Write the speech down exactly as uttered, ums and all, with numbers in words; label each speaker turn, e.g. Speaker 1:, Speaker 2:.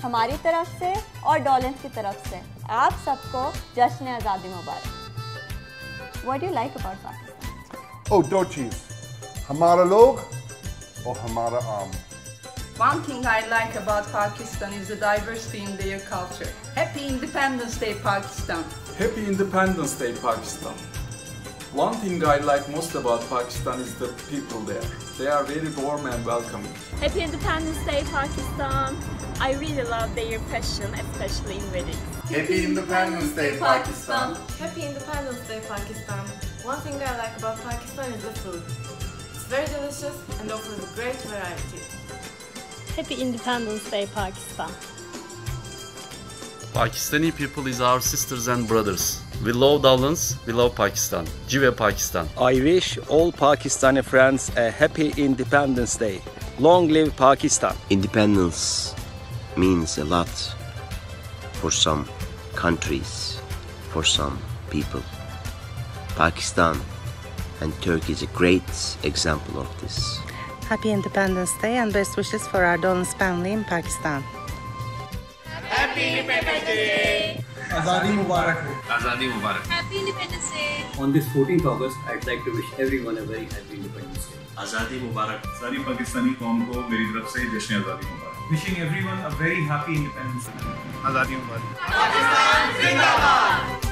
Speaker 1: हमारी तरफ से और डॉलेंस की तरफ से आप सबको जश्न आज़ादी मुबारक। What do you like about Pakistan?
Speaker 2: Oh, दो चीज़, हमारा लोग और हमारा आम।
Speaker 3: One thing I like about Pakistan is the diversity in their culture. Happy Independence Day, Pakistan.
Speaker 4: Happy Independence Day, Pakistan. One thing I like most about Pakistan is the people there. They are very warm and welcoming.
Speaker 5: Happy Independence Day, Pakistan. I really love their fashion, especially in weddings.
Speaker 6: Happy Independence Day, Pakistan.
Speaker 7: Happy Independence Day, Pakistan. One thing I like about Pakistan is the food. It's very delicious and offers a great variety.
Speaker 5: Happy Independence Day, Pakistan.
Speaker 8: Pakistani people is our sisters and brothers. We love Dawlance, we love Pakistan. Jive Pakistan.
Speaker 9: I wish all Pakistani friends a happy Independence Day. Long live Pakistan.
Speaker 10: Independence means a lot for some countries, for some people. Pakistan and Turkey is a great example of this.
Speaker 11: Happy Independence Day and best wishes for our Dawlance family in Pakistan.
Speaker 6: Happy Independence Day!
Speaker 12: Azadi Mubarak.
Speaker 6: Azadi Mubarak.
Speaker 13: Happy Independence Day!
Speaker 14: On this fourteenth August, I'd like to wish everyone a very happy Independence Day.
Speaker 15: Azadi Mubarak. सारी पाकिस्तानी कौम को मेरी तरफ से जश्न आज़ादी मुबारक.
Speaker 12: Wishing everyone a very happy Independence Day.
Speaker 6: Azadi Mubarak. Pakistan Zindabad!